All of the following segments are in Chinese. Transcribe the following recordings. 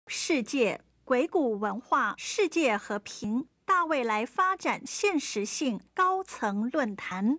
世界鬼谷文化世界和平大未来发展现实性高层论坛。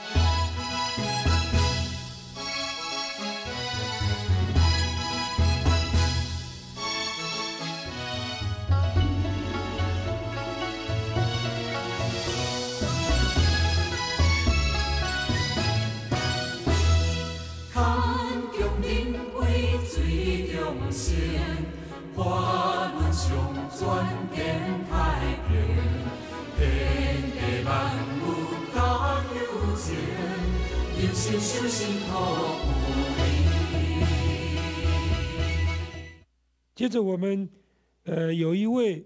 花轮上转见太平，天地万物加有情，人生修行靠有理。 接着我们有一位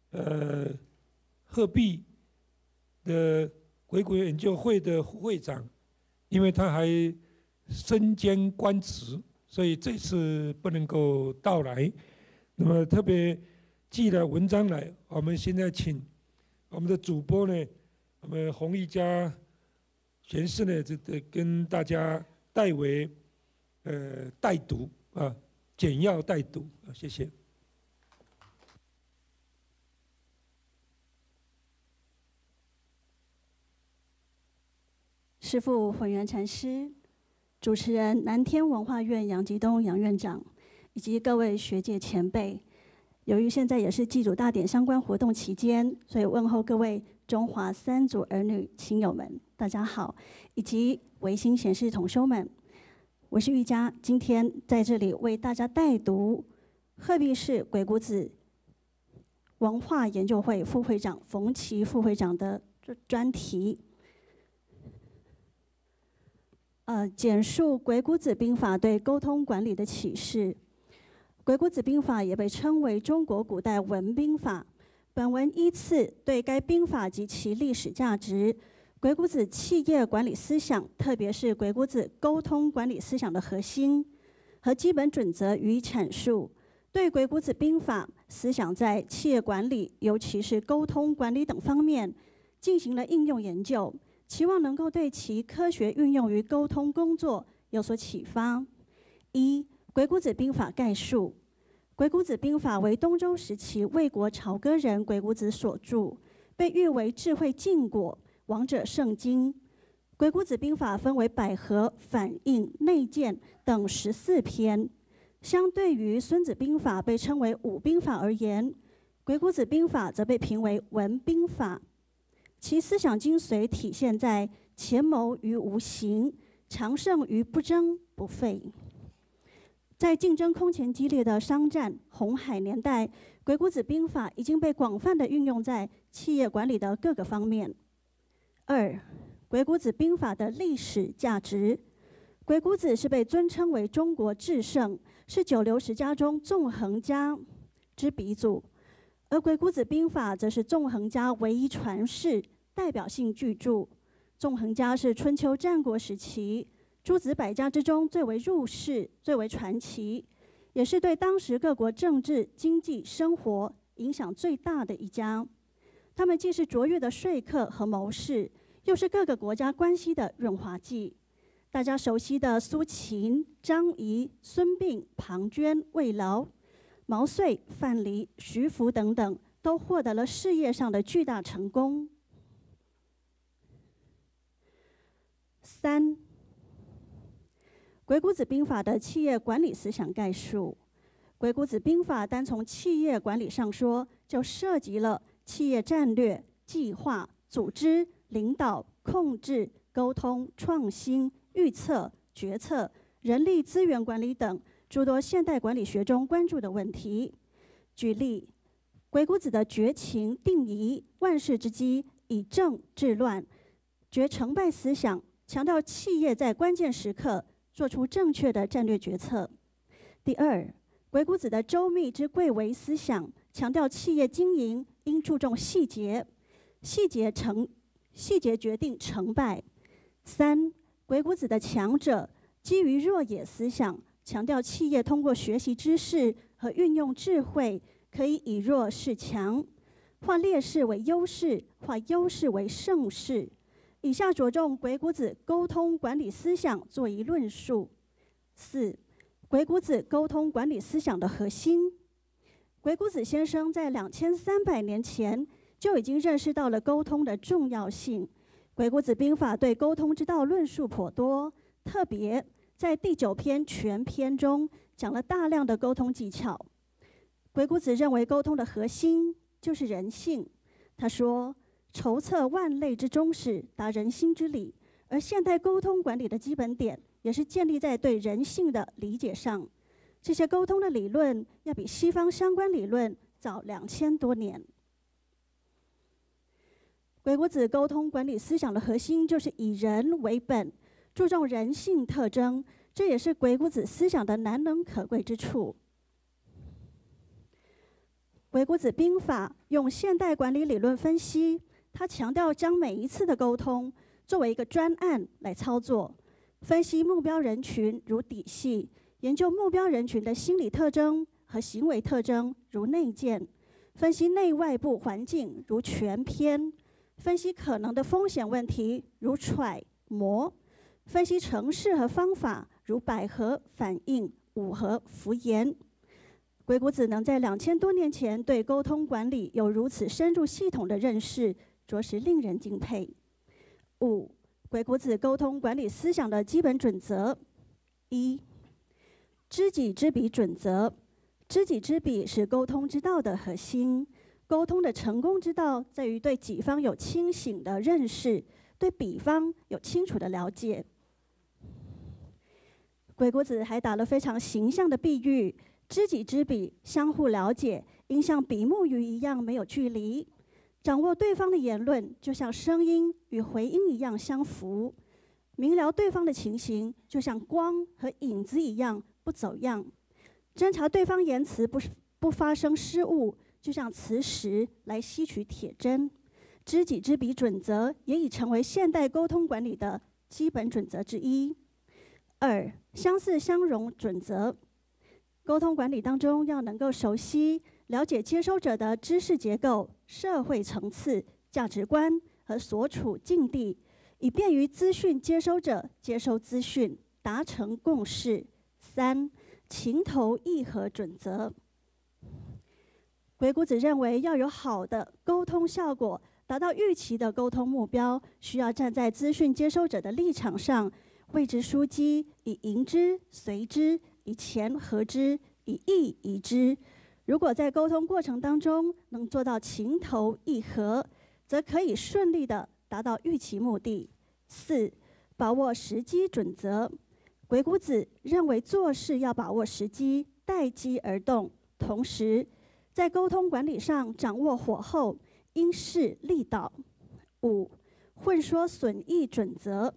鹤壁的鬼谷研究会的会长，因为他还身兼官职，所以这次不能够到来。那么特别寄了文章来，我们现在请我们的主播呢，我们洪一家贤士呢，跟大家代为代读啊，简要代读啊，谢谢。 师父混元禅师，主持人南天文化院杨吉东杨院长，以及各位学界前辈，由于现在也是祭祖大典相关活动期间，所以问候各位中华三族儿女亲友们，大家好，以及维新贤士同修们，我是玉佳，今天在这里为大家代读鹤壁市鬼谷子文化研究会副会长冯琦副会长的专题。简述鬼谷子兵法对沟通管理的启示。鬼谷子兵法也被称为中国古代文兵法。本文依次对该兵法及其历史价值、鬼谷子企业管理思想，特别是鬼谷子沟通管理思想的核心和基本准则予以阐述。对鬼谷子兵法思想在企业管理，尤其是沟通管理等方面进行了应用研究，期望能够对其科学运用于沟通工作有所启发。一、鬼谷子兵法概述。鬼谷子兵法为东周时期魏国朝歌人鬼谷子所著，被誉为智慧禁果、王者圣经。鬼谷子兵法分为百合、反应、内鉴等14篇。相对于孙子兵法被称为武兵法而言，鬼谷子兵法则被评为文兵法。其思想精髓体现在潜谋于无形，常胜于不争不废。在竞争空前激烈的商战红海年代，鬼谷子兵法已经被广泛地运用在企业管理的各个方面。二、鬼谷子兵法的历史价值。鬼谷子是被尊称为中国至圣，是九流十家中纵横家之鼻祖，而鬼谷子兵法则是纵横家唯一传世代表性巨著。纵横家是春秋战国时期诸子百家之中最为入世、最为传奇，也是对当时各国政治、经济、生活影响最大的一家。他们既是卓越的说客和谋士，又是各个国家关系的润滑剂。大家熟悉的苏秦、张仪、孙膑、庞涓、魏劳、毛遂、范蠡、徐福等等，都获得了事业上的巨大成功。三、鬼谷子兵法的企业管理思想概述。鬼谷子兵法单从企业管理上说，就涉及了企业战略、计划、组织、领导、控制、沟通、创新、预测、决策、人力资源管理等诸多现代管理学中关注的问题。举例，鬼谷子的绝情定疑、万事之基、以正治乱、决成败思想，强调企业在关键时刻做出正确的战略决策。第二，鬼谷子的周密之贵为思想，强调企业经营应注重细节，细节决定成败。三、鬼谷子的强者基于弱也思想，强调企业通过学习知识和运用智慧，可以以弱示强，化劣势为优势，化优势为胜势。以下着重鬼谷子沟通管理思想做一论述。四、鬼谷子沟通管理思想的核心。 鬼谷子先生在2300年前就已经认识到了沟通的重要性。鬼谷子兵法对沟通之道论述颇多，特别在第9篇全篇中讲了大量的沟通技巧。鬼谷子认为沟通的核心就是人性。他说：“筹策万类之中始，达人心之理。”而现代沟通管理的基本点也是建立在对人性的理解上。这些沟通的理论要比西方相关理论早2000多年。鬼谷子沟通管理思想的核心就是以人为本，注重人性特征，这也是鬼谷子思想的难能可贵之处。鬼谷子兵法用现代管理理论分析，他强调将每一次的沟通作为一个专案来操作，分析目标人群如底细，研究目标人群的心理特征和行为特征如内建，分析内外部环境如全篇，分析可能的风险问题如揣摩，分析程式和方法如百合、反应、五合、伏言。鬼谷子能在2000多年前对沟通管理有如此深入系统的认识，着实令人敬佩。5. 鬼谷子沟通管理思想的基本准则。1. 知己知彼准则。知己知彼是沟通之道的核心。沟通的成功之道在于对己方有清醒的认识，对彼方有清楚的了解。鬼谷子还打了非常形象的比喻，知己知彼，相互了解，应像比目鱼一样没有距离。掌握对方的言论，就像声音与回音一样相符；明了对方的情形，就像光和影子一样不走样。侦查对方言辞不发生失误，就像磁石来吸取铁针。知己知彼准则也已成为现代沟通管理的基本准则之一。2. 相似相容准则。沟通管理当中要能够熟悉、了解接收者的知识结构、社会层次、价值观和所处境地，以便于资讯接收者接收资讯，达成共识。3. 情投意合准则。鬼谷子认为，要有好的沟通效果，达到预期的沟通目标，需要站在资讯接收者的立场上，为之枢机，以迎之随之，以前合之，以义移之。如果在沟通过程当中能做到情投意合，则可以顺利地达到预期目的。4. 把握时机准则。鬼谷子认为做事要把握时机，待机而动，同时在沟通管理上掌握火候，因势利导。5. 混说损益准则。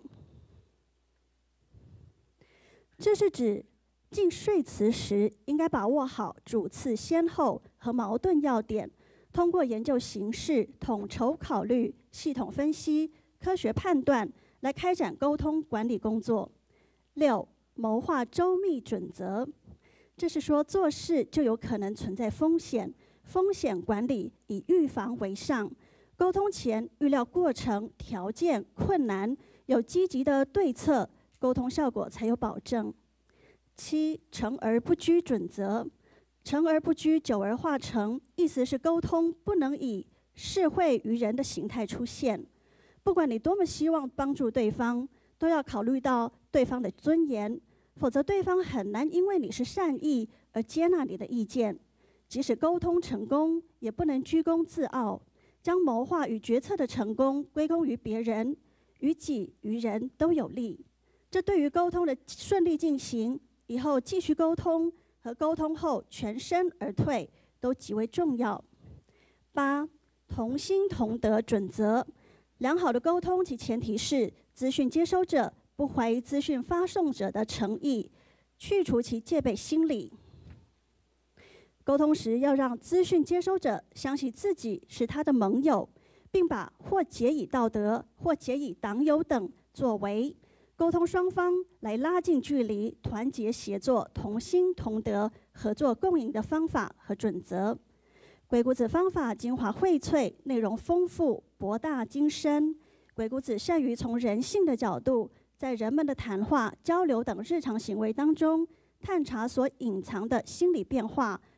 这是指进说辞时应该把握好主次先后和矛盾要点，通过研究形势、统筹考虑、系统分析、科学判断来开展沟通管理工作。6. 谋划周密准则。这是说做事就有可能存在风险，风险管理以预防为上。沟通前预料过程、条件、困难，有积极的对策，沟通效果才有保证。7. 成而不居准则。成而不居，久而化成，意思是沟通不能以事会于人的形态出现。不管你多么希望帮助对方，都要考虑到对方的尊严，否则对方很难因为你是善意而接纳你的意见。即使沟通成功，也不能居功自傲，将谋划与决策的成功归功于别人，于己于人都有利。这对于沟通的顺利进行，以后继续沟通和沟通后全身而退都极为重要。8. 同心同德准则。良好的沟通其前提是资讯接收者不怀疑资讯发送者的诚意，去除其戒备心理。沟通时要让资讯接收者相信自己是他的盟友，并把或结以道德或结以党友等作为沟通双方来拉近距离、团结协作、同心同德、合作共赢的方法和准则。鬼谷子方法精华荟萃，内容丰富，博大精深。鬼谷子善于从人性的角度，在人们的谈话、交流等日常行为当中，探查所隐藏的心理变化，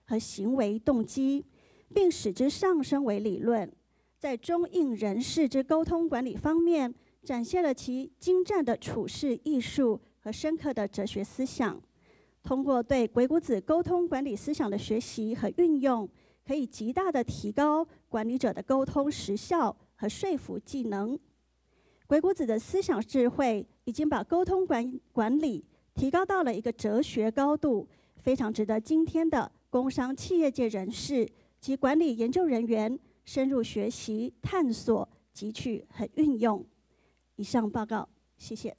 和行为动机，并使之上升为理论，在中应人士之沟通管理方面，展现了其精湛的处世艺术和深刻的哲学思想。通过对鬼谷子沟通管理思想的学习和运用，可以极大地提高管理者的沟通时效和说服技能。鬼谷子的思想智慧已经把沟通管理提高到了一个哲学高度，非常值得今天的工商企业界人士及管理研究人员深入学习、探索、汲取和运用。以上报告，谢谢。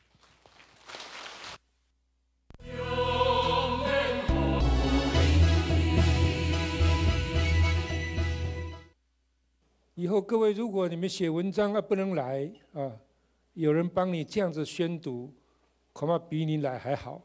以后各位，如果你们写文章不能来啊，有人帮你这样子宣读，恐怕比你来还好。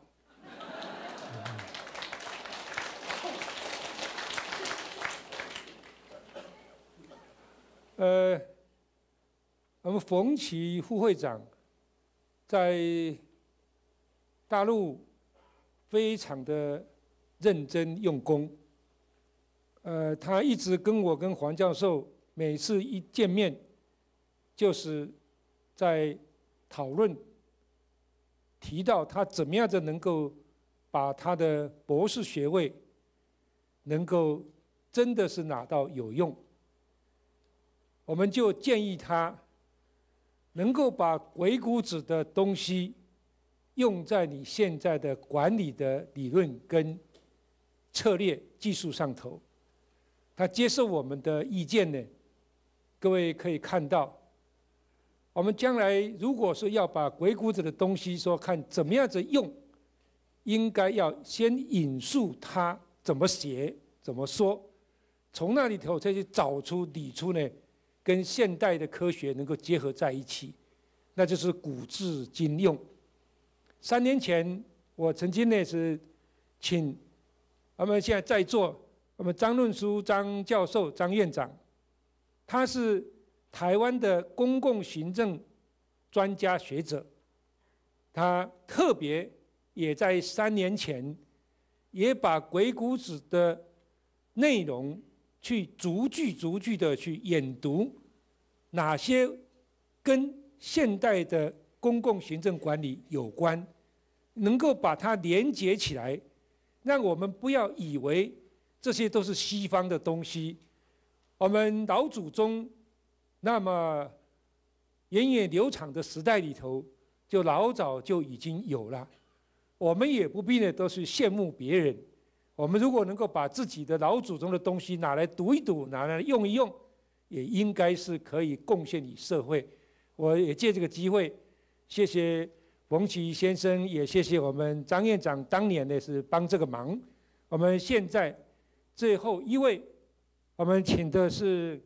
我们冯奇副会长在大陆非常的认真用功，他一直跟我跟黄教授每次一见面，就是在讨论，提到他怎么样子能够把他的博士学位能够真的是拿到有用。我们就建议他能够把鬼谷子的东西用在你现在的管理的理论跟策略技术上头。他接受我们的意见呢，各位可以看到，我们将来如果是要把鬼谷子的东西说看怎么样子用，应该要先引述他怎么写怎么说，从那里头再去找出理出呢跟现代的科学能够结合在一起，那就是古至今用。3年前我曾经呢是请我们现在在座我们张论书张教授张院长，他是台湾的公共行政专家学者，他特别也在3年前也把鬼谷子的内容去逐句的去研读，哪些跟现代的公共行政管理有关，能够把它连接起来，让我们不要以为这些都是西方的东西，我们老祖宗那么源远流长的时代里头，就老早就已经有了。我们也不必呢都是羡慕别人，我们如果能够把自己的老祖宗的东西拿来读一读，拿来用一用，也应该是可以贡献于社会。我也借这个机会，谢谢冯奇先生，也谢谢我们张院长当年呢是帮这个忙。我们现在最后一位，我们请的是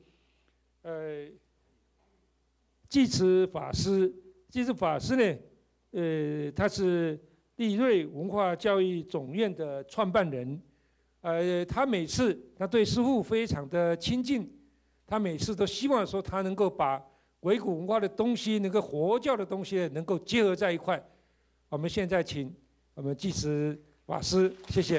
济慈法师。济慈法师呢，他是立瑞文化教育总院的创办人。他每次他对师父非常的亲近，他每次都希望说他能够把鬼谷文化的东西，能够佛教的东西能够结合在一块。我们现在请我们济慈法师，谢谢。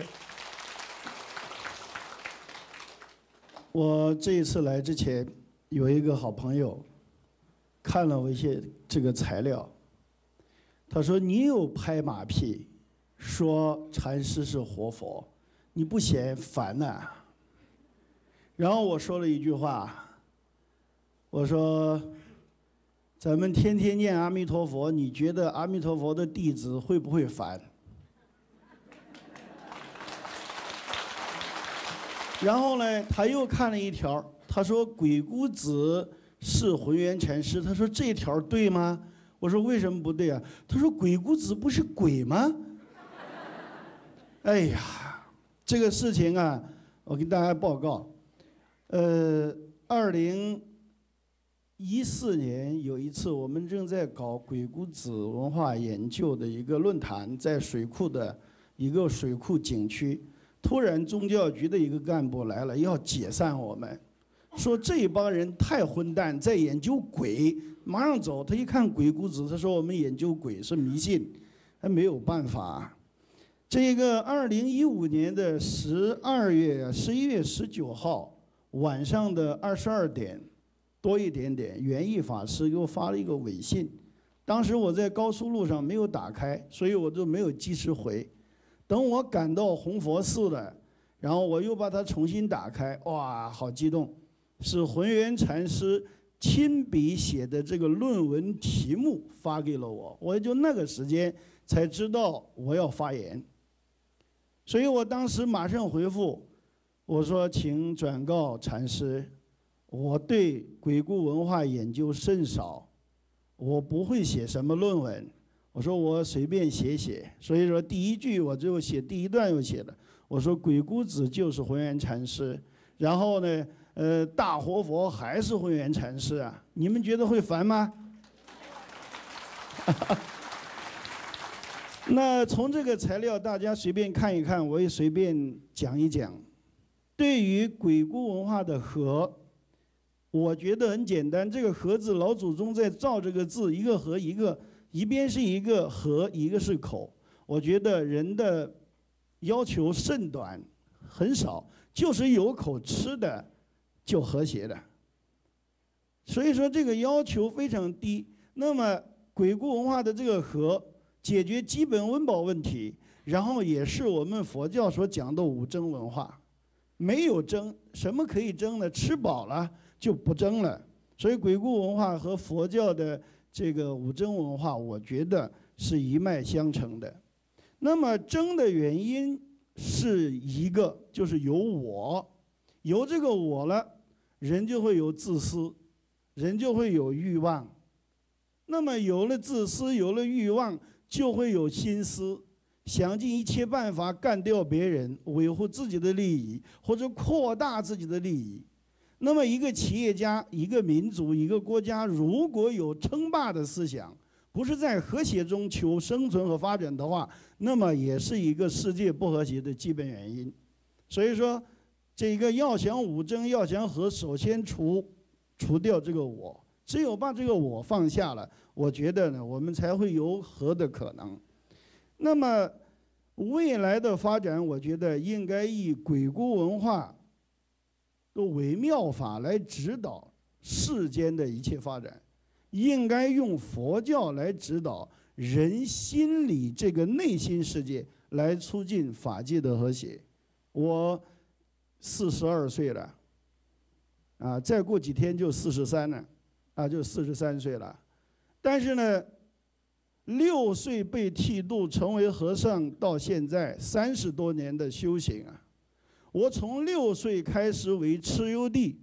我这一次来之前，有一个好朋友看了我一些这个材料，他说你又拍马屁，说禅师是活佛，你不嫌烦呐？然后我说了一句话，我说咱们天天念阿弥陀佛，你觉得阿弥陀佛的弟子会不会烦？然后呢，他又看了一条，他说鬼谷子是浑元禅师，他说这条对吗？我说为什么不对啊？他说鬼谷子不是鬼吗？哎呀，这个事情啊，我跟大家报告，2014年有一次，我们正在搞鬼谷子文化研究的一个论坛，在水库的一个水库景区。突然，宗教局的一个干部来了，要解散我们，说这帮人太混蛋，在研究鬼，马上走。他一看鬼谷子，他说我们研究鬼是迷信，还没有办法。 这个2015年的11月19号晚上的22点多一点点，圆毅法师给我发了一个微信。当时我在高速路上没有打开，所以我就没有及时回。等我赶到弘佛寺了，然后我又把它重新打开，哇，好激动！是浑元禅师亲笔写的这个论文题目发给了我，我就那个时间才知道我要发言。所以我当时马上回复，我说：“请转告禅师，我对鬼谷文化研究甚少，我不会写什么论文。我说我随便写写。所以说第一句我就写，第一段又写了。我说鬼谷子就是浑元禅师，然后呢，大活佛还是浑元禅师啊？你们觉得会烦吗？”那从这个材料大家随便看一看，我也随便讲一讲。对于鬼谷文化的和，我觉得很简单。这个和字，老祖宗在造这个字，一个和一个，一边是一个和，一个是口。我觉得人的要求甚短，很少，就是有口吃的就和谐了。所以说这个要求非常低。那么鬼谷文化的这个和，解决基本温饱问题，然后也是我们佛教所讲的五争文化。没有争，什么可以争呢？吃饱了就不争了。所以鬼谷文化和佛教的这个五争文化，我觉得是一脉相承的。那么争的原因是一个，就是有我，有这个我了，人就会有自私，人就会有欲望。那么有了自私，有了欲望，就会有心思，想尽一切办法干掉别人，维护自己的利益，或者扩大自己的利益。那么一个企业家、一个民族、一个国家，如果有称霸的思想，不是在和谐中求生存和发展的话，那么也是一个世界不和谐的基本原因。所以说，这个要想五争，要想和，首先除掉这个我，只有把这个我放下了，我觉得呢，我们才会有和的可能。那么未来的发展，我觉得应该以鬼谷文化的为妙法来指导世间的一切发展，应该用佛教来指导人心里这个内心世界，来促进法界的和谐。我42岁了，啊，再过几天就43了，啊，就43岁了。但是呢，6岁被剃度成为和尚，到现在30多年的修行啊，我从6岁开始为蚩尤地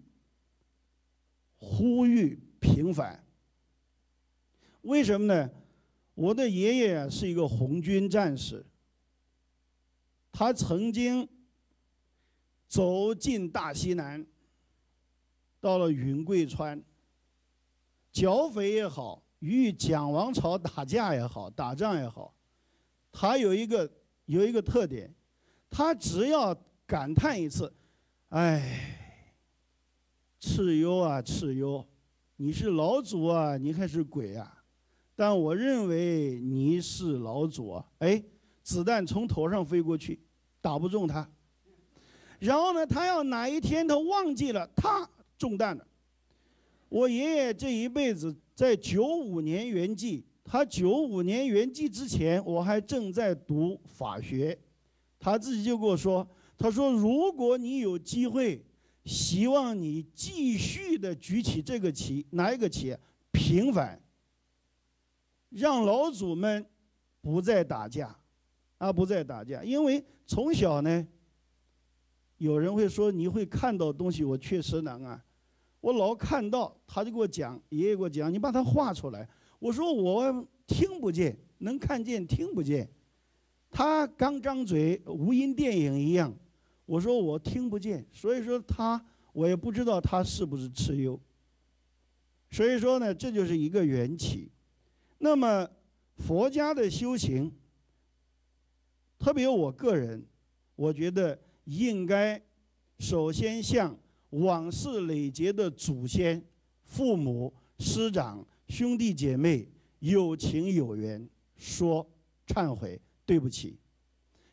呼吁平反。为什么呢？我的爷爷啊是一个红军战士，他曾经走进大西南，到了云贵川，剿匪也好，与蒋王朝打架也好，打仗也好，他有一个特点，他只要感叹一次，哎，蚩尤啊蚩尤，你是老祖啊，你还是鬼啊？但我认为你是老祖啊！哎，子弹从头上飞过去，打不中他。然后呢，他要哪一天他忘记了，他中弹了。我爷爷这一辈子在95年圆寂，他95年圆寂之前，我还正在读法学，他自己就跟我说，他说如果你有机会，希望你继续的举起这个旗，哪一个旗？平反。让老祖们不再打架，不再打架。因为从小呢，有人会说你会看到东西，我确实能啊。我老看到，他就给我讲，爷爷给我讲，你把它画出来。我说我听不见，能看见听不见。他刚张嘴，无音电影一样。我说我听不见，所以说我也不知道他是不是蚩尤。所以说呢，这就是一个缘起。那么佛家的修行，特别我个人，我觉得应该首先向往世累劫的祖先、父母、师长、兄弟姐妹有情有缘说忏悔，对不起。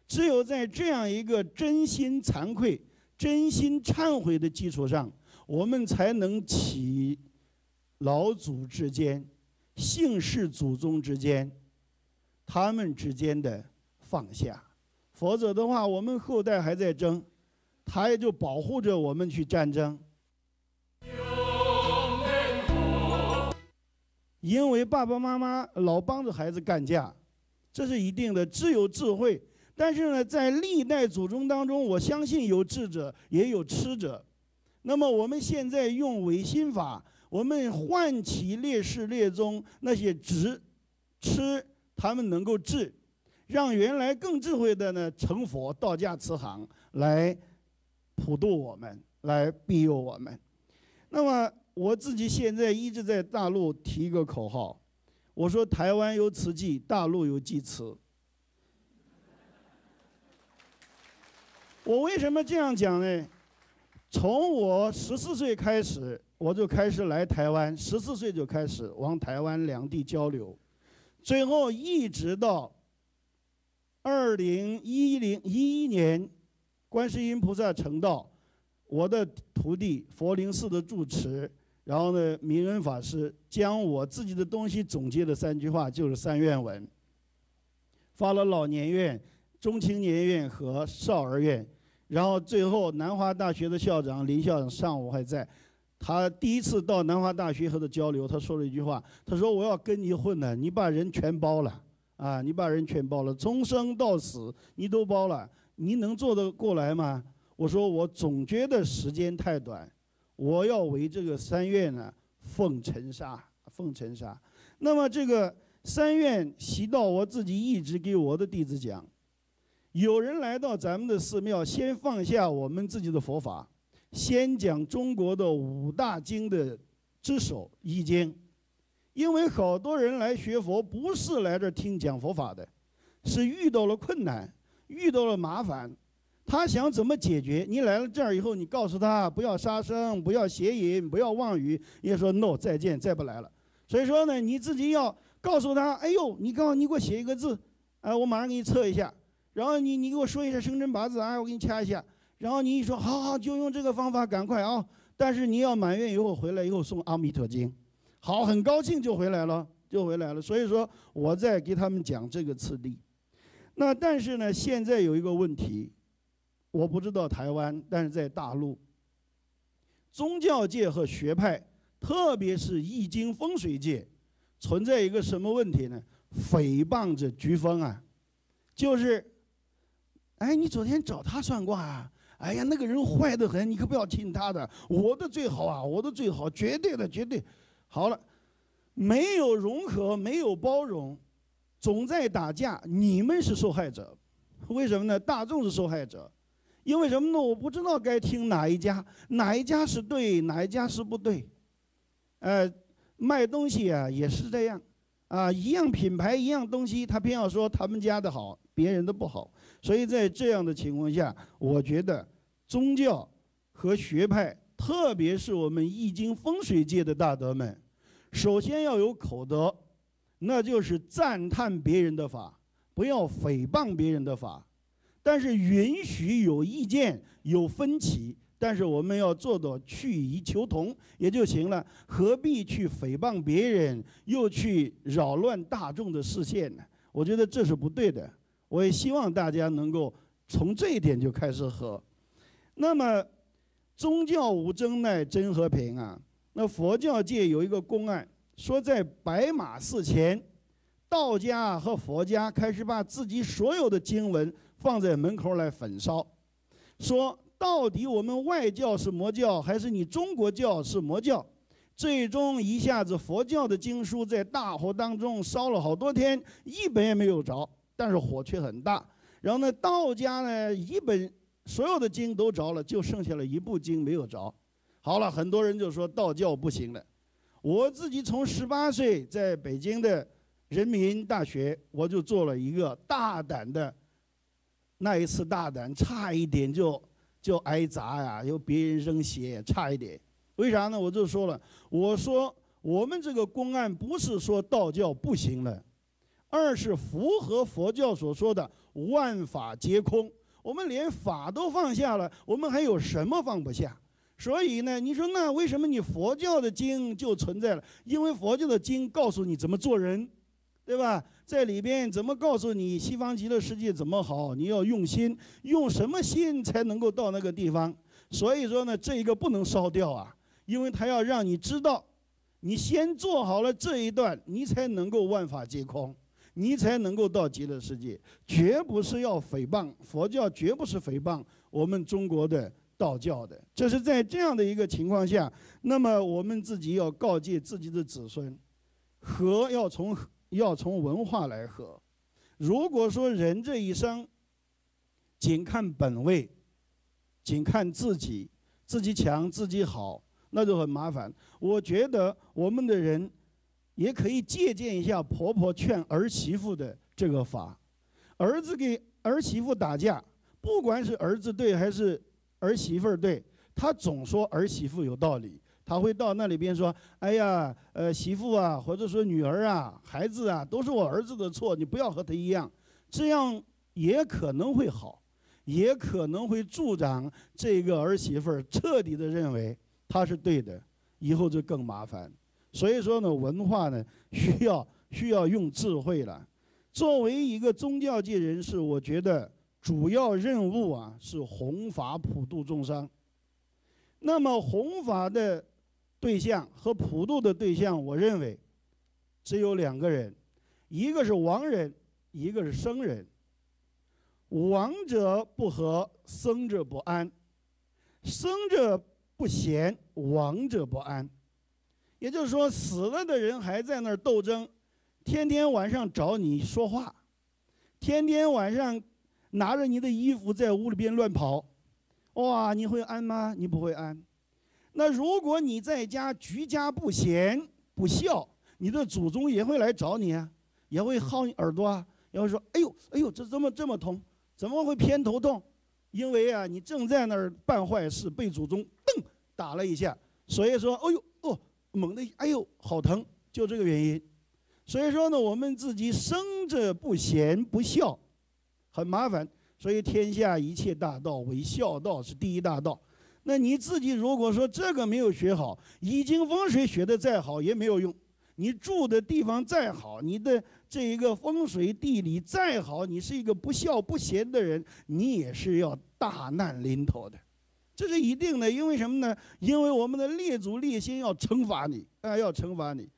只有在这样一个真心惭愧、真心忏悔的基础上，我们才能起老祖之间、姓氏祖宗之间他们之间的放下。否则的话，我们后代还在争，他也就保护着我们去战争。因为爸爸妈妈老帮着孩子干架，这是一定的，只有智慧。但是呢，在历代祖宗当中，我相信有智者，也有痴者。那么我们现在用违心法，我们唤起烈士烈宗那些直痴，他们能够治，让原来更智慧的呢成佛道家慈航来普渡我们，来庇佑我们。那么我自己现在一直在大陆提一个口号，我说台湾有慈济，大陆有济慈。我为什么这样讲呢？从我14岁开始，我就开始来台湾，14岁就开始往台湾两地交流，最后一直到2011年，观世音菩萨成道，我的徒弟佛灵寺的住持，然后呢，明恩法师将我自己的东西总结了3句话，就是3愿文，发了老年院、中青年院和少儿院。然后最后南华大学的校长林校长上午还在，他第一次到南华大学和他交流，他说了一句话，他说我要跟你混呢，你把人全包了啊，你把人全包了，从生到死你都包了，你能做得过来吗？我说我总觉得时间太短，我要为这个3愿呢奉尘沙，奉尘沙。那么这个3愿习道我自己一直给我的弟子讲。有人来到咱们的寺庙，先放下我们自己的佛法，先讲中国的5大经的之首易经。因为好多人来学佛不是来这听讲佛法的，是遇到了困难，遇到了麻烦，他想怎么解决。你来了这儿以后，你告诉他不要杀生，不要邪淫，不要妄语，也说 no 再见，再不来了。所以说呢，你自己要告诉他，哎呦，你给我写一个字，我马上给你测一下。然后你给我说一下生辰八字，我给你掐一下。然后你一说好，就用这个方法，赶快啊！但是你要满月以后回来以后送阿弥陀经，好，很高兴就回来了，所以说我在给他们讲这个次第。那但是呢，现在有一个问题，我不知道台湾，但是在大陆，宗教界和学派，特别是易经风水界，存在一个什么问题呢？诽谤着菊峰啊，就是。哎，你昨天找他算卦啊？哎呀，那个人坏得很，你可不要听他的。我的最好啊，我的最好，绝对的，绝对。好了，没有融合，没有包容，总在打架。你们是受害者，为什么呢？大众是受害者，因为什么呢？我不知道该听哪一家是对，哪一家是不对。卖东西啊也是这样，一样品牌一样东西，他偏要说他们家的好，别人的不好。所以在这样的情况下，我觉得宗教和学派，特别是我们易经风水界的大德们，首先要有口德，那就是赞叹别人的法，不要诽谤别人的法。但是允许有意见、有分歧，但是我们要做到去疑求同也就行了，何必去诽谤别人，又去扰乱大众的视线呢？我觉得这是不对的。我也希望大家能够从这一点就开始和。那么，宗教无争乃真和平啊。那佛教界有一个公案，说在白马寺前，道家和佛家开始把自己所有的经文放在门口来焚烧，说到底我们外教是魔教，还是你中国教是魔教？最终一下子佛教的经书在大火当中烧了好多天，一本也没有着。但是火却很大，然后呢，道家呢所有的经都着了，就剩下了一部经没有着。好了，很多人就说道教不行了。我自己从18岁在北京的人民大学，我就做了一个大胆的，那一次大胆差一点就挨砸呀，有别人扔鞋，差一点。为啥呢？我就说了，我说我们这个公案不是说道教不行了。 二是符合佛教所说的万法皆空。我们连法都放下了，我们还有什么放不下？所以呢，你说那为什么你佛教的经就存在了？因为佛教的经告诉你怎么做人，对吧？在里边怎么告诉你西方极乐世界怎么好？你要用心，用什么心才能够到那个地方？所以说呢，这一个不能烧掉啊，因为他要让你知道，你先做好了这一段，你才能够万法皆空，你才能够到极乐世界。绝不是要诽谤佛教，绝不是诽谤我们中国的道教的。这是在这样的一个情况下，那么我们自己要告诫自己的子孙，和要从文化来和。如果说人这一生仅看本位，仅看自己强自己好，那就很麻烦。我觉得我们的人也可以借鉴一下婆婆劝儿媳妇的这个法。儿子给儿媳妇打架，不管是儿子对还是儿媳妇对，他总说儿媳妇有道理。他会到那里边说：“哎呀，媳妇啊，或者说女儿啊，孩子啊，都是我儿子的错，你不要和他一样。”这样也可能会好，也可能会助长这个儿媳妇彻底的认为他是对的，以后就更麻烦。所以说呢，文化呢需要用智慧了。作为一个宗教界人士，我觉得主要任务啊是弘法普度众生。那么弘法的对象和普度的对象，我认为只有两个人，一个是亡人，一个是生人。亡者不和，生者不安；生者不闲，亡者不安。也就是说，死了的人还在那儿斗争，天天晚上找你说话，天天晚上拿着你的衣服在屋里边乱跑，哇，你会安吗？你不会安。那如果你在家居家不闲不孝，你的祖宗也会来找你啊，也会薅你耳朵啊，也会说：“哎呦哎呦，这怎么这么痛？怎么会偏头痛？因为啊，你正在那儿办坏事，被祖宗噔打了一下，所以说，哎呦哦，猛的，哎呦，好疼，就这个原因。所以说呢，我们自己生着不贤不孝，很麻烦。所以天下一切大道，唯孝道是第一大道。那你自己如果说这个没有学好，易经风水学的再好也没有用。你住的地方再好，你的这一个风水地理再好，你是一个不孝不贤的人，你也是要大难临头的，这是一定的。因为什么呢？因为我们的列祖列先要惩罚你要惩罚你。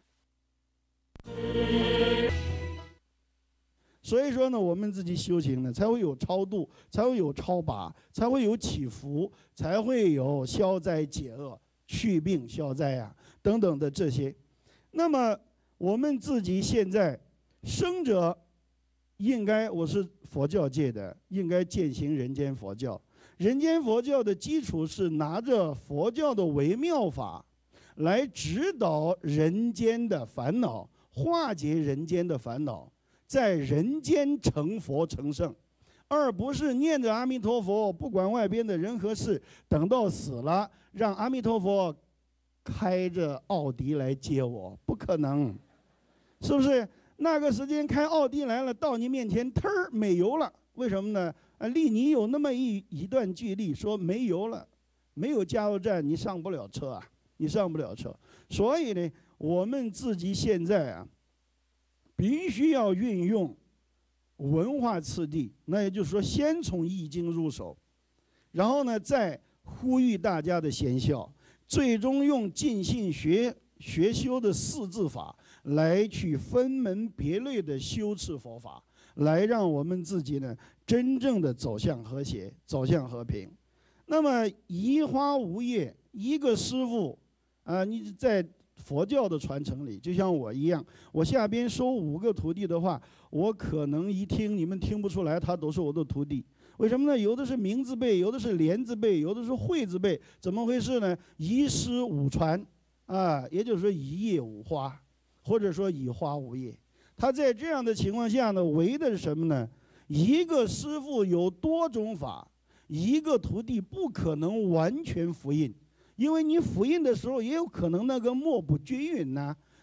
所以说呢，我们自己修行呢，才会有超度，才会有超拔，才会有祈福，才会有消灾解厄、去病消灾啊等等的这些。那么我们自己现在生者，应该我是佛教界的，应该践行人间佛教。人间佛教的基础是拿着佛教的微妙法来指导人间的烦恼，化解人间的烦恼，在人间成佛成圣，而不是念着阿弥陀佛，不管外边的人和事，等到死了让阿弥陀佛开着奥迪来接我，不可能，是不是？那个时间开奥迪来了，到你面前，忒儿没油了，为什么呢？离你有那么一段距离，说没油了，没有加油站，你上不了车啊，你上不了车。所以呢，我们自己现在啊，必须要运用文化次第，那也就是说，先从易经入手，然后呢，再呼吁大家的贤孝，最终用尽信学修的四字法来去分门别类的修持佛法，来让我们自己呢真正的走向和谐，走向和平。那么移花无业，一个师傅你在佛教的传承里，就像我一样，我下边收5个徒弟的话，我可能一听你们听不出来，他都是我的徒弟。为什么呢？有的是名字辈，有的是连字辈，有的是会字辈，怎么回事呢？一师5传也就是说一叶无花，或者说以花无叶。他在这样的情况下呢，为的是什么呢？一个师傅有多种法，一个徒弟不可能完全复印，因为你复印的时候也有可能那个墨不均匀呐。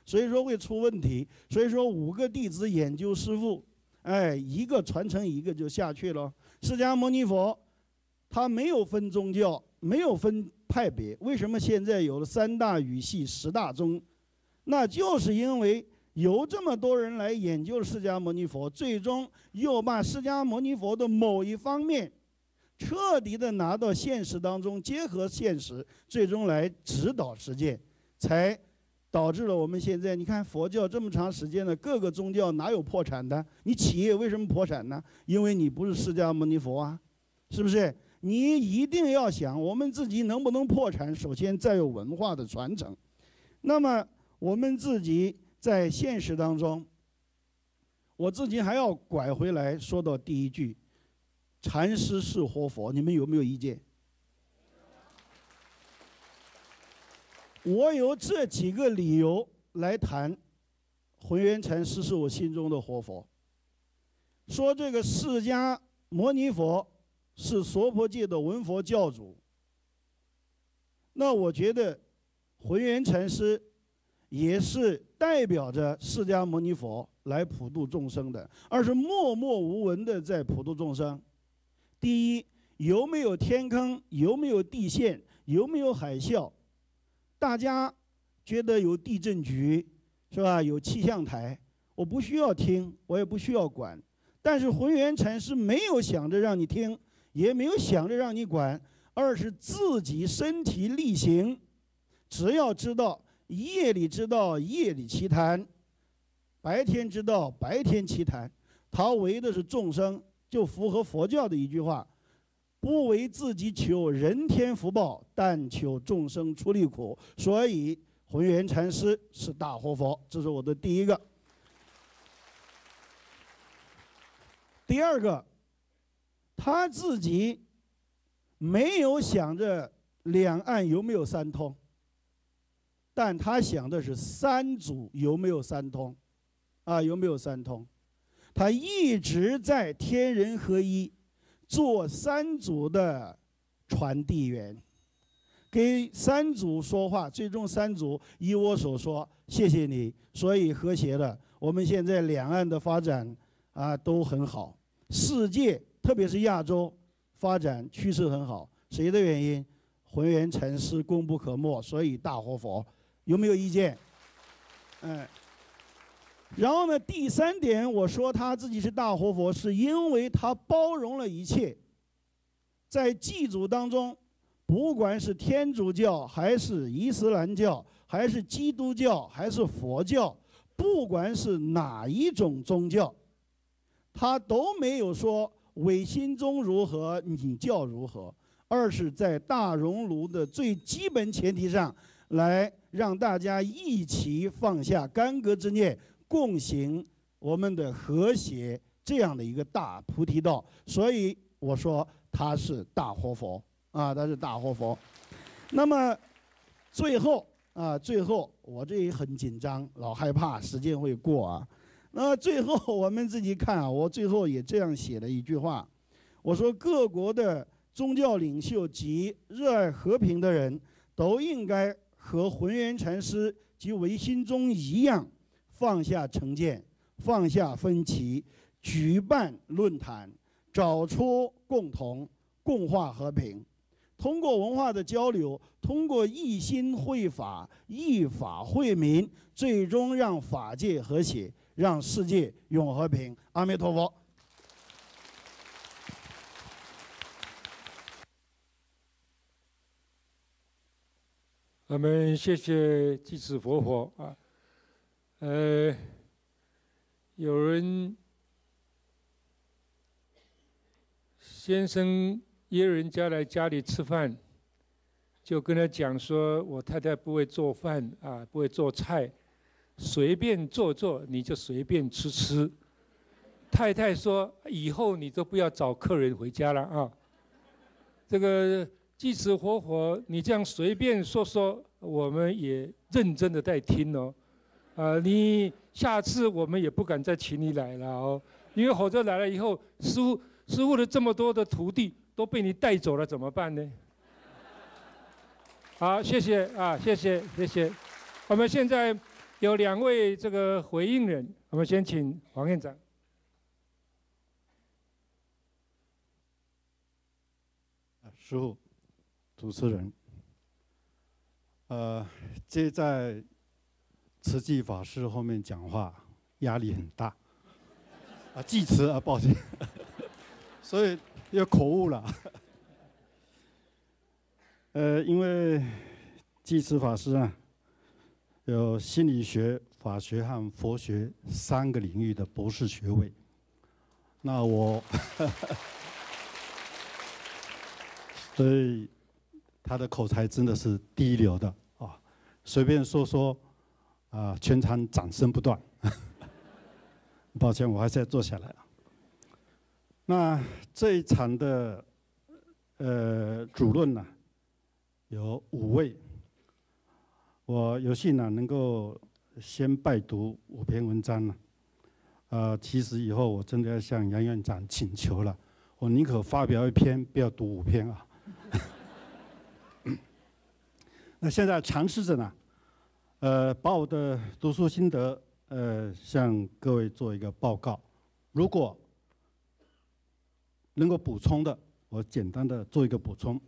所以说会出问题。所以说5个弟子研究师父，哎，一个传承一个就下去了。释迦牟尼佛他没有分宗教，没有分派别，为什么现在有了3大语系10大宗？那就是因为有这么多人来研究释迦牟尼佛，最终又把释迦牟尼佛的某一方面彻底的拿到现实当中，结合现实，最终来指导实践，才导致了我们现在你看佛教这么长时间了，各个宗教哪有破产的？你企业为什么破产呢？因为你不是释迦牟尼佛啊，是不是？你一定要想我们自己能不能破产，首先再有文化的传承。那么我们自己在现实当中，我自己还要拐回来说到第一句，禅师是活佛，你们有没有意见？我有这几个理由来谈浑元禅师是我心中的活佛。说这个释迦牟尼佛是娑婆界的文佛教主，那我觉得浑元禅师也是代表着释迦牟尼佛来普度众生的，而是默默无闻的在普度众生。第一，有没有天坑，有没有地陷，有没有海啸，大家觉得有地震局是吧？有气象台，我不需要听，我也不需要管。但是浑元禅师没有想着让你听，也没有想着让你管，而是自己身体力行。只要知道夜里知道夜里奇谈，白天知道白天奇谈，他为的是众生，就符合佛教的一句话：不为自己求人天福报，但求众生出离苦。所以浑元禅师是大活佛，这是我的第一个。第二个，他自己没有想着两岸有没有三通，但他想的是三祖有没有三通，有没有三通？他一直在天人合一，做三祖的传递员，给三祖说话。最终三祖依我所说，谢谢你，所以和谐了。我们现在两岸的发展都很好，世界特别是亚洲发展趋势很好。谁的原因？浑元禅师功不可没，所以大活佛。有没有意见？然后呢，第三点，我说他自己是大活佛，是因为他包容了一切。在祭祖当中，不管是天主教还是伊斯兰教，还是基督教还是佛教，不管是哪一种宗教，他都没有说唯心宗如何，你教如何，而是在大熔炉的最基本前提上来让大家一起放下干戈之念，共行我们的和谐这样的一个大菩提道。所以我说他是大活佛他是大活佛。那么最后我这也很紧张，老害怕时间会过那最后我们自己看我最后也这样写了一句话，我说各国的宗教领袖及热爱和平的人都应该和浑元禅师及唯心宗一样，放下成见，放下分歧，举办论坛，找出共同，共话和平。通过文化的交流，通过一心会法，一法惠民，最终让法界和谐，让世界永和平。阿弥陀佛。 我们谢谢济慈活佛有人先生约人家来家里吃饭，就跟他讲说，我太太不会做饭不会做菜，随便做你就随便吃。太太说，以后你都不要找客人回家了这个济慈活佛，你这样随便说，我们也认真的在听你下次我们也不敢再请你来了因为否则来了以后，师父的这么多的徒弟都被你带走了，怎么办呢？好，谢谢谢谢。我们现在有2位这个回应人，我们先请黄院长。 师父，主持人，接在慈济法师后面讲话，压力很大。济慈啊，抱歉，所以有口误了。因为济慈法师啊，有心理学、法学和佛学3个领域的博士学位。那我，所以他的口才真的是第一流的啊，随便说说啊，全场掌声不断。抱歉，我还是要坐下来了。那这一场的主论呢，有5位。我有幸呢能够先拜读5篇文章呢。其实以后我真的要向杨院长请求了，我宁可发表1篇，不要读5篇啊。那现在尝试着呢，把我的读书心得。向各位做一个报告，如果能够补充的，我简单的做一个补充。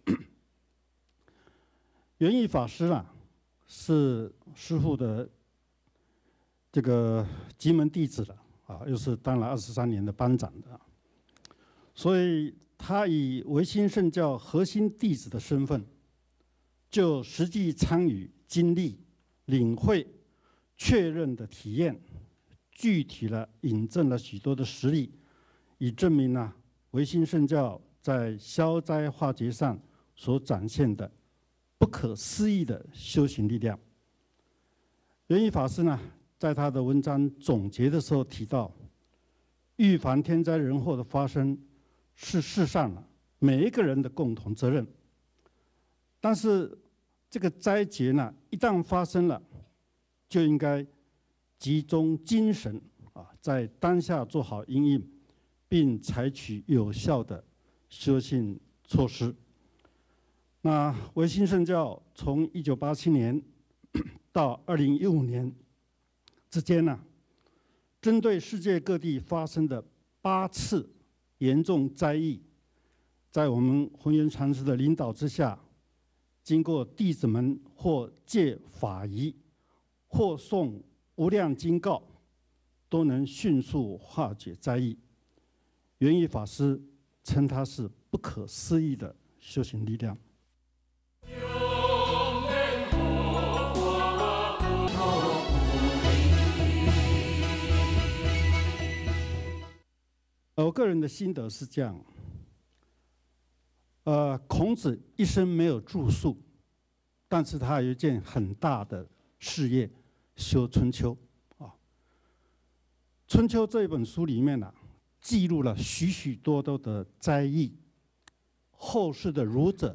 圆熠法师啊，是师父的这个籍门弟子了啊，又是当了23年的班长的，所以他以维新圣教核心弟子的身份，就实际参与、经历、领会。确认的体验，具体了引证了许多的实例，以证明呢维新圣教在消灾化解上所展现的不可思议的修行力量。圆熠法师呢，在他的文章总结的时候提到，预防天灾人祸的发生是世上每一个人的共同责任，但是这个灾劫呢，一旦发生了，就应该集中精神啊，在当下做好因应，并采取有效的修行措施。那维新圣教从1987年到2015年之间呢，针对世界各地发生的8次严重灾疫，在我们弘源禅师的领导之下，经过弟子们或借法仪，或诵无量经告，都能迅速化解灾疫。圆熠法师称它是不可思议的修行力量。我个人的心得是这样：孔子一生没有著述，但是他有一件很大的事业。修春秋啊，春秋这一本书里面呢，记录了许许多多的灾异，后世的儒者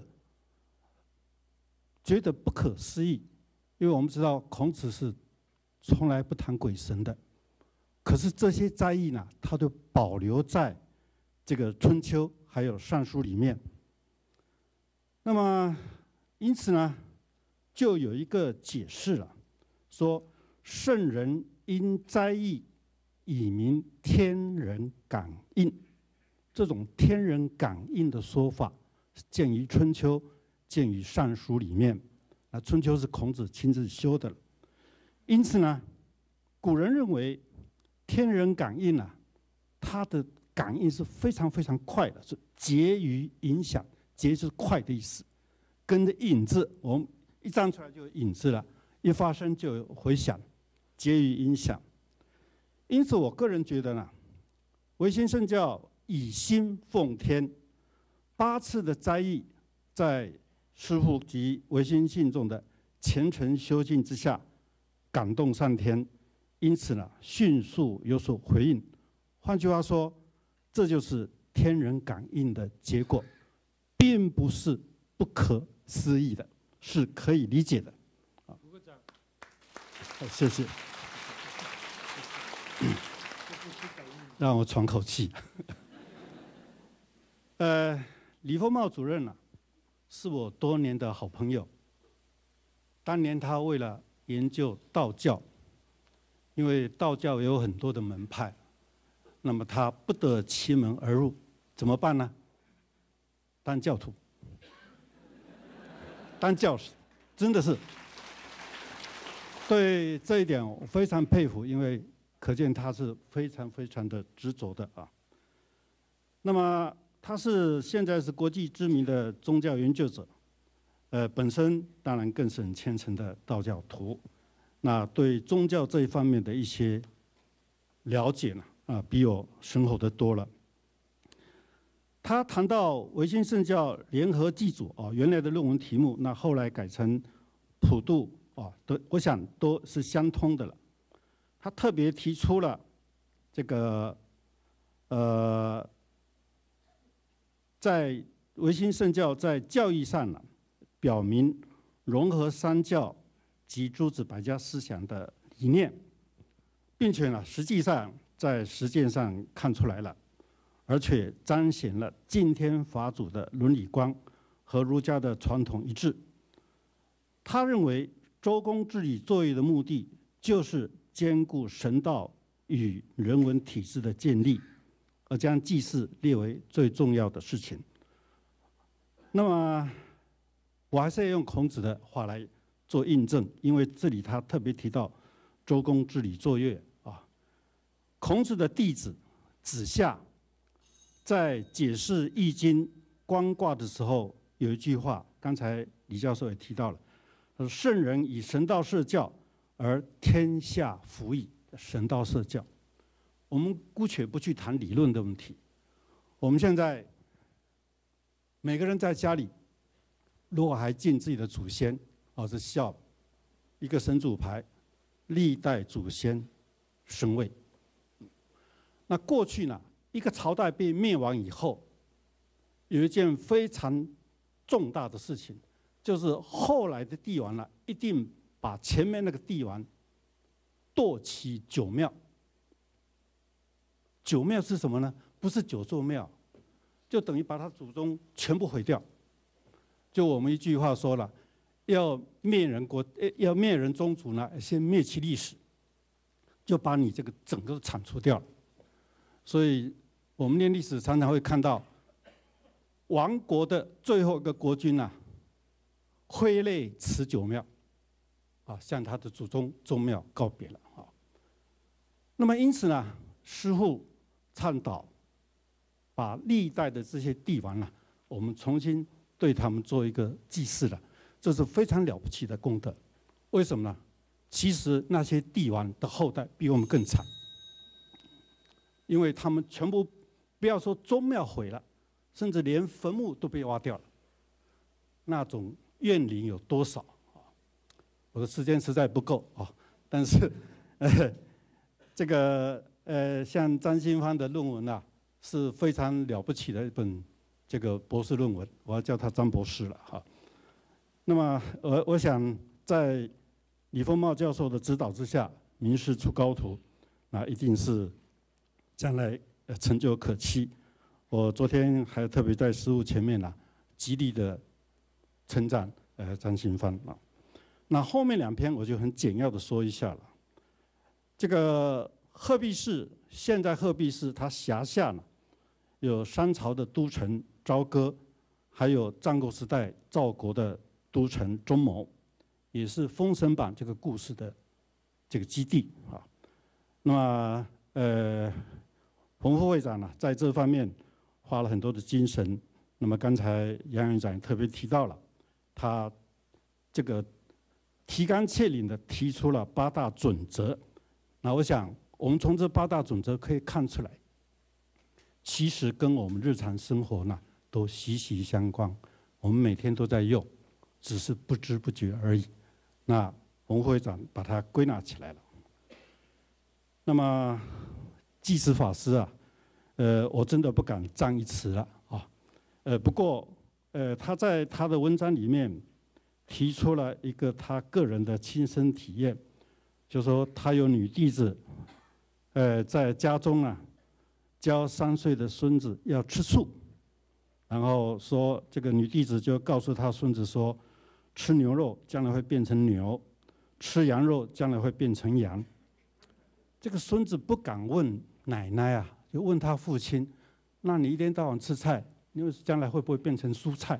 觉得不可思议，因为我们知道孔子是从来不谈鬼神的，可是这些灾异呢，他都保留在这个春秋还有尚书里面。那么因此呢，就有一个解释了，说圣人因灾异以明天人感应，这种天人感应的说法见于春秋，见于尚书里面。那春秋是孔子亲自修的，因此呢，古人认为天人感应啊，它的感应是非常非常快的，是结于影响，结就是快的意思，跟着影子，我们一站出来就有影子了，一发生就有回响，结于影响。因此，我个人觉得呢，维新圣教以心奉天，8次的灾异，在师父及维新信众的虔诚修静之下，感动上天，因此呢，迅速有所回应。换句话说，这就是天人感应的结果，并不是不可思议的，是可以理解的。谢谢。让我喘口气。李丰茂主任是我多年的好朋友。当年他为了研究道教， 因为道教有很多的门派，那么他不得其门而入，怎么办呢？当教徒，当教士，真的是。对这一点我非常佩服，因为可见他是非常非常的执着的啊。那么他现在是国际知名的宗教研究者，本身当然更是很虔诚的道教徒，那对宗教这一方面的一些了解呢，比我深厚得多了。他谈到维新圣教联合祭祖原来的论文题目，那后来改成普渡我想都是相通的了。他特别提出了这个在维新圣教在教义上呢，表明融合三教及诸子百家思想的理念，并且呢，实际上在实践上看出来了，而且彰显了敬天法祖的伦理观和儒家的传统一致。他认为周公治理作业的目的就是兼顾神道与人文体制的建立，而将祭祀列为最重要的事情。那么我还是要用孔子的话来做印证，因为这里他特别提到周公治理作乐孔子的弟子子夏在解释《易经》观卦的时候有一句话，刚才李教授也提到了，他说：“圣人以神道设教，而天下服矣。”神道设教，我们姑且不去谈理论的问题。我们现在每个人在家里，如果还敬自己的祖先，是孝一个神主牌，历代祖先神位。那过去呢，一个朝代被灭亡以后，有一件非常重大的事情，就是后来的帝王呢，一定把前面那个帝王堕其九庙。九庙是什么呢？不是九座庙，就等于把他祖宗全部毁掉。就我们一句话说了，要灭人国，要灭人宗族呢，先灭其历史，就把你这个整个铲除掉了。所以我们念历史常常会看到，亡国的最后一个国君挥泪辞九庙，向他的祖宗宗庙告别了那么因此呢，师父倡导把历代的这些帝王我们重新对他们做一个祭祀了，这是非常了不起的功德。为什么呢？其实那些帝王的后代比我们更惨，因为他们全部不要说宗庙毁了，甚至连坟墓都被挖掉了，那种怨灵有多少我的时间实在不够但是这个像张新芳的论文是非常了不起的一本这个博士论文，我要叫他张博士了那么我想在李丰茂教授的指导之下，名师出高徒，那一定是将来成就可期。我昨天还特别在师父前面极力的称赞张新芳那后面两篇我就很简要的说一下了。这个鹤壁市，现在鹤壁市它辖下有商朝的都城朝歌，还有战国时代赵国的都城中牟，也是《封神榜》这个故事的这个基地那么洪副会长在这方面花了很多的精神。那么刚才杨院长也特别提到了，他这个提纲挈领的提出了8大准则。那我想我们从这8大准则可以看出来，其实跟我们日常生活都息息相关，我们每天都在用，只是不知不觉而已。那洪会长把它归纳起来了。那么济慈法师我真的不敢赞一词了不过他在他的文章里面提出了一个他个人的亲身体验，就说他有女弟子在家中教3岁的孙子要吃素，然后说这个女弟子就告诉他孙子说，吃牛肉将来会变成牛，吃羊肉将来会变成羊。 这个孙子不敢问奶奶啊，就问他父亲：“那你一天到晚吃菜，你将来会不会变成蔬菜？”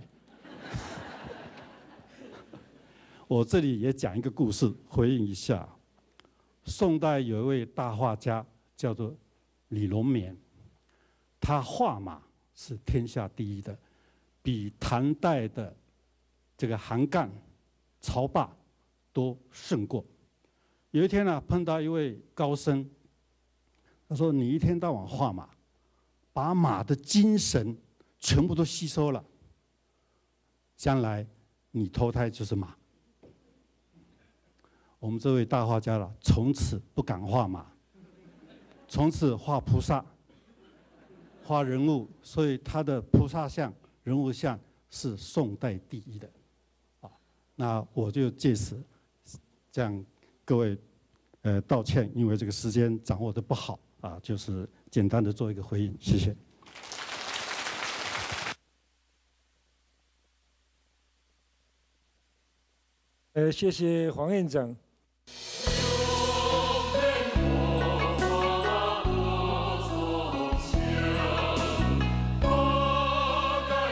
我这里也讲一个故事，回应一下。宋代有一位大画家叫做李龙眠，他画马是天下第一的，比唐代的这个韩干、曹霸都胜过。有一天呢，碰到一位高僧，他说：“你一天到晚画马，把马的精神全部都吸收了，将来你投胎就是马。”我们这位大画家了，从此不敢画马，从此画菩萨、画人物，所以他的菩萨像、人物像是宋代第一的。啊，那我就借此向各位道歉，因为这个时间掌握的不好啊，就是简单的做一个回应，谢谢。 谢谢黄院长。